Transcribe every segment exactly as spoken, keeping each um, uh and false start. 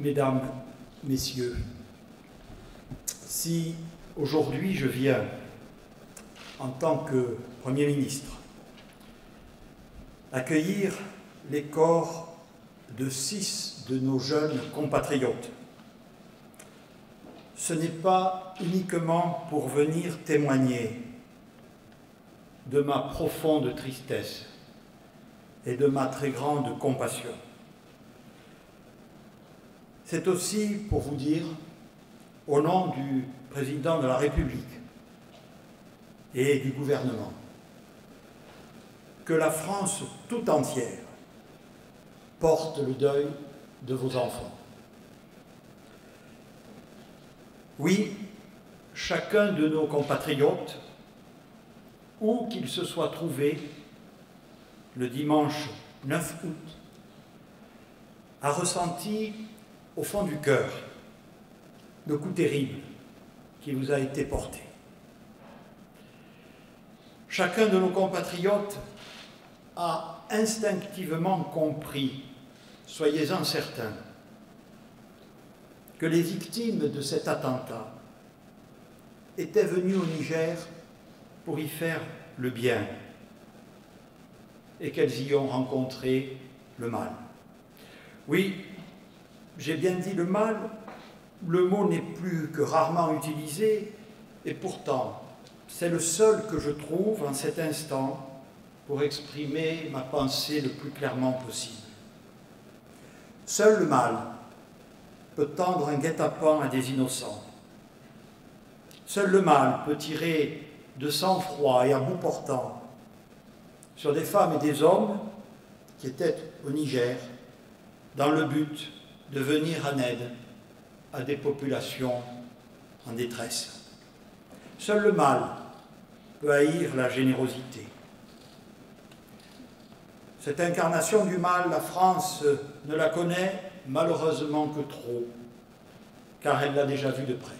Mesdames, Messieurs, si aujourd'hui je viens en tant que Premier ministre accueillir les corps de six de nos jeunes compatriotes, ce n'est pas uniquement pour venir témoigner de ma profonde tristesse et de ma très grande compassion. C'est aussi pour vous dire, au nom du Président de la République et du gouvernement, que la France tout entière porte le deuil de vos enfants. Oui, chacun de nos compatriotes, où qu'il se soit trouvé le dimanche neuf août, a ressenti au fond du cœur le coup terrible qui vous a été porté. Chacun de nos compatriotes a instinctivement compris, soyez-en certains, que les victimes de cet attentat étaient venues au Niger pour y faire le bien et qu'elles y ont rencontré le mal. Oui, j'ai bien dit le mal, le mot n'est plus que rarement utilisé et pourtant c'est le seul que je trouve en cet instant pour exprimer ma pensée le plus clairement possible. Seul le mal peut tendre un guet-apens à des innocents. Seul le mal peut tirer de sang-froid et à bout portant sur des femmes et des hommes qui étaient au Niger dans le but de venir en aide à des populations en détresse. Seul le mal peut haïr la générosité. Cette incarnation du mal, la France ne la connaît malheureusement que trop, car elle l'a déjà vue de près.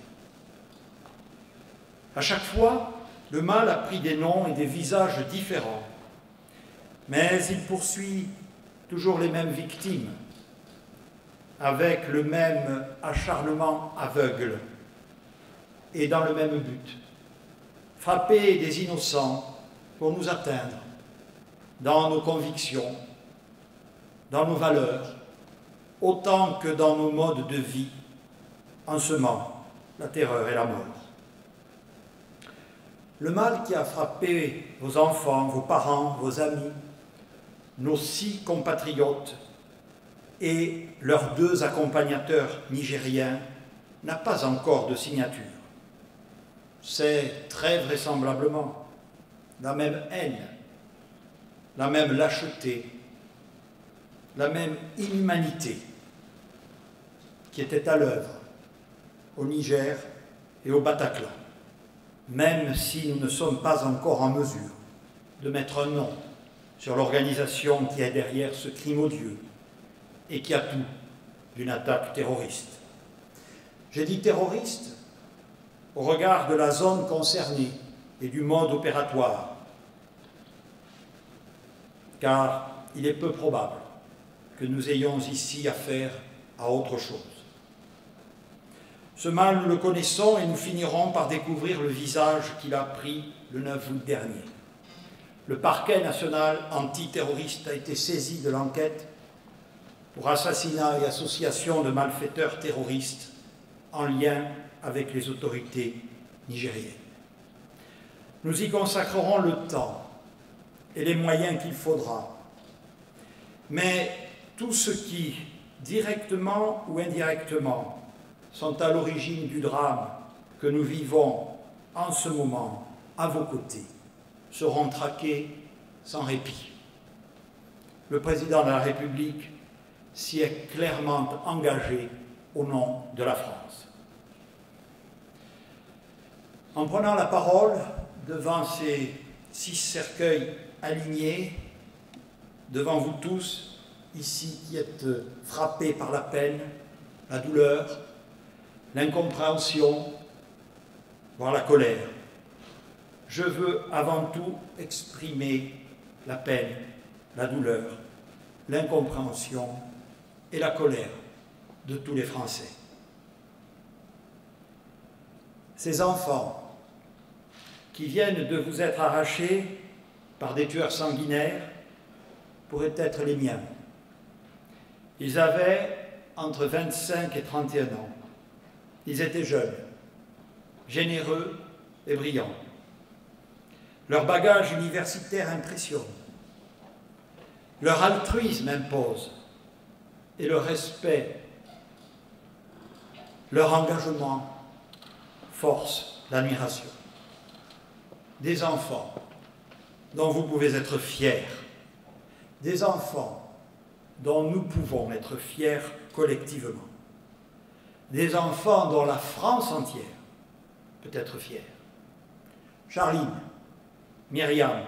À chaque fois, le mal a pris des noms et des visages différents, mais il poursuit toujours les mêmes victimes, avec le même acharnement aveugle et dans le même but, frapper des innocents pour nous atteindre dans nos convictions, dans nos valeurs, autant que dans nos modes de vie, en semant la terreur et la mort. Le mal qui a frappé vos enfants, vos parents, vos amis, nos six compatriotes et leurs deux accompagnateurs nigériens n'a pas encore de signature. C'est très vraisemblablement la même haine, la même lâcheté, la même inhumanité qui était à l'œuvre au Niger et au Bataclan, même si nous ne sommes pas encore en mesure de mettre un nom sur l'organisation qui est derrière ce crime odieux et qui a tout d'une attaque terroriste. J'ai dit terroriste au regard de la zone concernée et du mode opératoire, car il est peu probable que nous ayons ici affaire à autre chose. Ce mal, nous le connaissons et nous finirons par découvrir le visage qu'il a pris le neuf août dernier. Le parquet national antiterroriste a été saisi de l'enquête pour assassinat et association de malfaiteurs terroristes en lien avec les autorités nigériennes. Nous y consacrerons le temps et les moyens qu'il faudra. Mais tous ceux qui, directement ou indirectement, sont à l'origine du drame que nous vivons en ce moment à vos côtés, seront traqués sans répit. Le Président de la République s'y est clairement engagé au nom de la France. En prenant la parole devant ces six cercueils alignés, devant vous tous, ici qui êtes frappés par la peine, la douleur, l'incompréhension, voire la colère, je veux avant tout exprimer la peine, la douleur, l'incompréhension et la colère de tous les Français. Ces enfants qui viennent de vous être arrachés par des tueurs sanguinaires pourraient être les miens. Ils avaient entre vingt-cinq et trente et un ans. Ils étaient jeunes, généreux et brillants. Leur bagage universitaire impressionne. Leur altruisme impose et leur respect, leur engagement force l'admiration. Des enfants dont vous pouvez être fiers, des enfants dont nous pouvons être fiers collectivement, des enfants dont la France entière peut être fière. Charline, Myriam,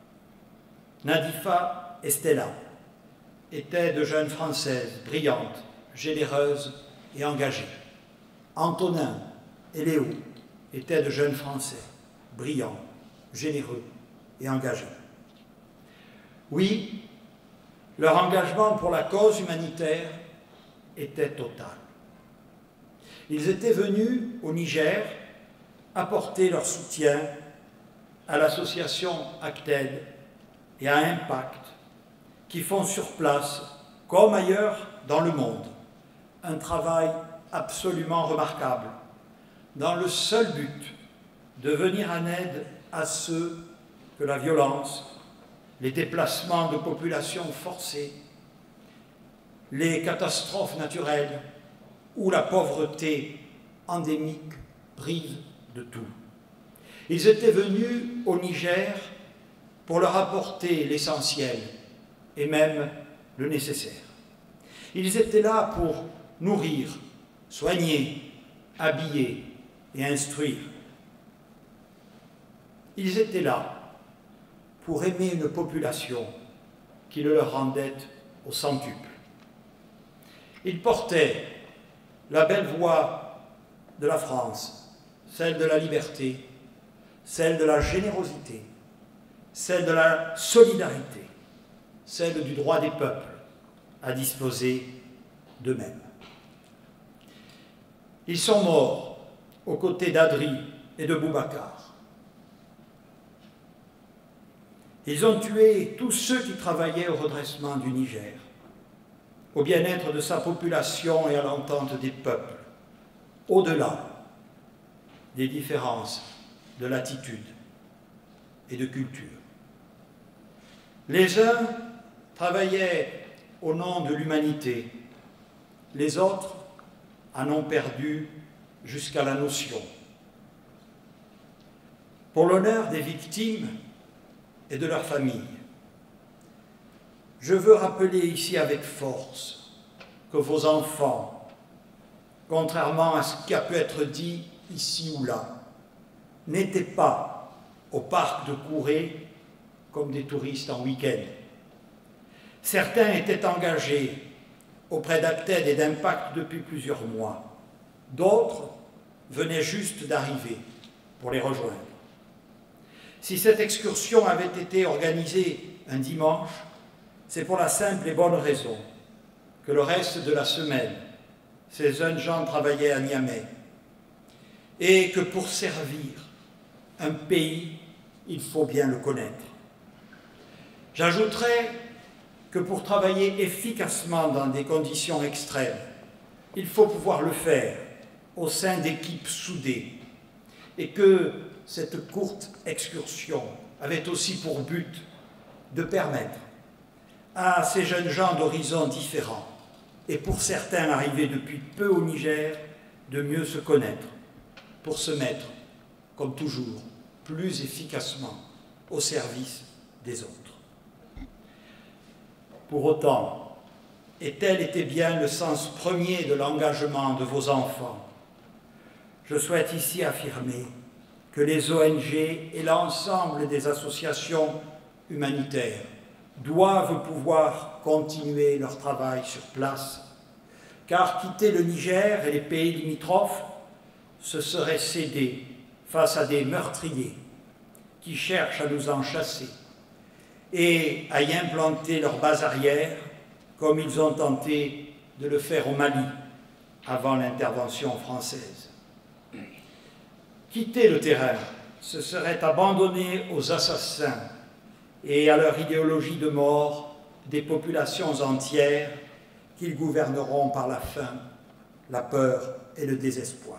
Nadifa et Stella étaient de jeunes Françaises brillantes, généreuses et engagées. Antonin et Léo étaient de jeunes Français brillants, généreux et engagés. Oui, leur engagement pour la cause humanitaire était total. Ils étaient venus au Niger apporter leur soutien à l'association Acted et à Impact, qui font sur place, comme ailleurs dans le monde, un travail absolument remarquable, dans le seul but de venir en aide à ceux que la violence, les déplacements de populations forcés, les catastrophes naturelles ou la pauvreté endémique privent de tout. Ils étaient venus au Niger pour leur apporter l'essentiel et même le nécessaire. Ils étaient là pour nourrir, soigner, habiller et instruire. Ils étaient là pour aimer une population qui le leur rendait au centuple. Ils portaient la belle voix de la France, celle de la liberté, celle de la générosité, celle de la solidarité, celle du droit des peuples à disposer d'eux-mêmes. Ils sont morts aux côtés d'Adri et de Boubacar. Ils ont tué tous ceux qui travaillaient au redressement du Niger, au bien-être de sa population et à l'entente des peuples, au-delà des différences de latitude et de culture. Les uns travaillaient au nom de l'humanité, les autres en ont perdu jusqu'à la notion. Pour l'honneur des victimes et de leurs familles, je veux rappeler ici avec force que vos enfants, contrairement à ce qui a pu être dit ici ou là, n'étaient pas au parc de Kouré comme des touristes en week-end. Certains étaient engagés auprès d'Acted et d'Impact depuis plusieurs mois. D'autres venaient juste d'arriver pour les rejoindre. Si cette excursion avait été organisée un dimanche, c'est pour la simple et bonne raison que le reste de la semaine, ces jeunes gens travaillaient à Niamey et que pour servir un pays, il faut bien le connaître. J'ajouterai que pour travailler efficacement dans des conditions extrêmes, il faut pouvoir le faire au sein d'équipes soudées et que cette courte excursion avait aussi pour but de permettre à ces jeunes gens d'horizons différents et pour certains arrivés depuis peu au Niger de mieux se connaître, pour se mettre, comme toujours, plus efficacement au service des autres. Pour autant, et tel était bien le sens premier de l'engagement de vos enfants, je souhaite ici affirmer que les O N G et l'ensemble des associations humanitaires doivent pouvoir continuer leur travail sur place, car quitter le Niger et les pays limitrophes, ce serait céder face à des meurtriers qui cherchent à nous en chasser et à y implanter leur base arrière, comme ils ont tenté de le faire au Mali avant l'intervention française. Quitter le terrain, ce serait abandonner aux assassins et à leur idéologie de mort des populations entières qu'ils gouverneront par la faim, la peur et le désespoir.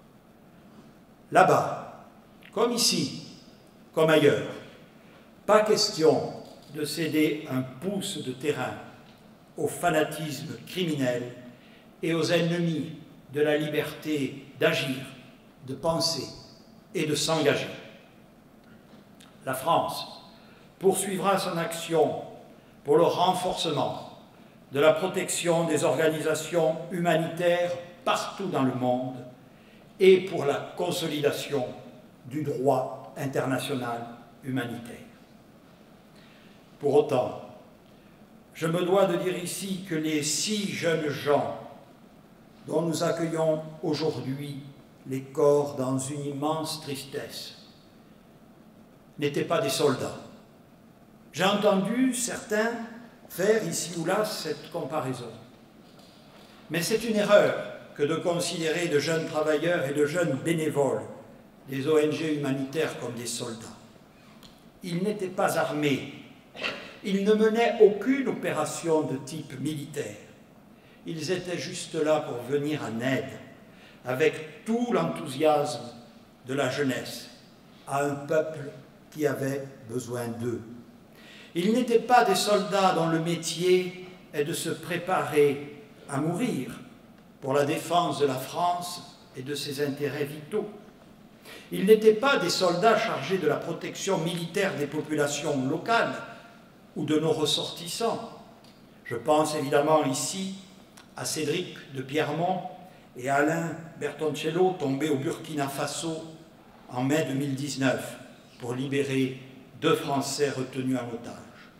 Là-bas, comme ici, comme ailleurs, pas question de céder un pouce de terrain au fanatisme criminel et aux ennemis de la liberté d'agir, de penser et de s'engager. La France poursuivra son action pour le renforcement de la protection des organisations humanitaires partout dans le monde et pour la consolidation du droit international humanitaire. Pour autant, je me dois de dire ici que les six jeunes gens dont nous accueillons aujourd'hui les corps dans une immense tristesse n'étaient pas des soldats. J'ai entendu certains faire ici ou là cette comparaison. Mais c'est une erreur que de considérer de jeunes travailleurs et de jeunes bénévoles des O N G humanitaires comme des soldats. Ils n'étaient pas armés. Ils ne menaient aucune opération de type militaire. Ils étaient juste là pour venir en aide, avec tout l'enthousiasme de la jeunesse, à un peuple qui avait besoin d'eux. Ils n'étaient pas des soldats dont le métier est de se préparer à mourir pour la défense de la France et de ses intérêts vitaux. Ils n'étaient pas des soldats chargés de la protection militaire des populations locales ou de nos ressortissants. Je pense évidemment ici à Cédric de Pierremont et à Alain Bertoncello, tombés au Burkina Faso en mai deux mille dix-neuf pour libérer deux Français retenus en otage.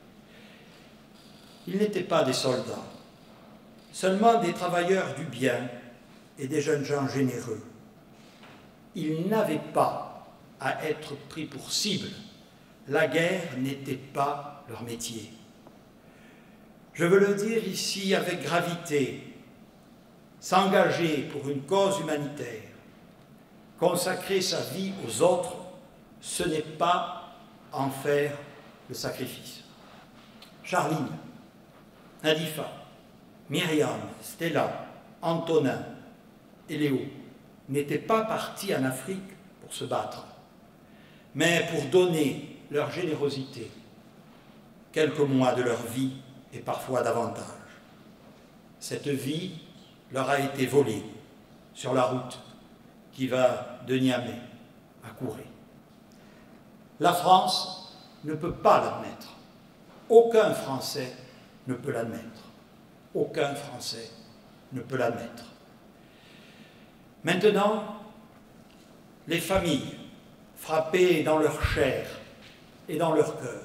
Ils n'étaient pas des soldats, seulement des travailleurs du bien et des jeunes gens généreux. Ils n'avaient pas à être pris pour cible. La guerre n'était pas leur métier. Je veux le dire ici avec gravité, s'engager pour une cause humanitaire, consacrer sa vie aux autres, ce n'est pas en faire le sacrifice. Charline, Nadifa, Myriam, Stella, Antonin et Léo n'étaient pas partis en Afrique pour se battre, mais pour donner leur générosité, quelques mois de leur vie et parfois davantage. Cette vie leur a été volée sur la route qui va de Niamey à Kouré. La France ne peut pas l'admettre. Aucun Français ne peut l'admettre. Aucun Français ne peut l'admettre. Maintenant, les familles frappées dans leur chair et dans leur cœur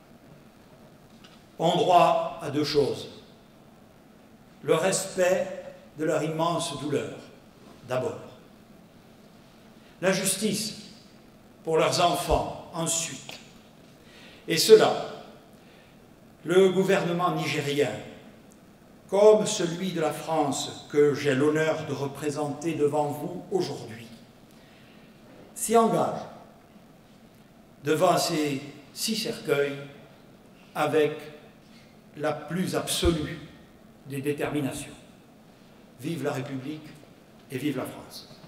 ont droit à deux choses. Le respect de leur immense douleur, d'abord. La justice pour leurs enfants, ensuite. Et cela, le gouvernement nigérien, comme celui de la France que j'ai l'honneur de représenter devant vous aujourd'hui, s'y engage devant ces six cercueils avec la plus absolue des déterminations. Vive la République et vive la France.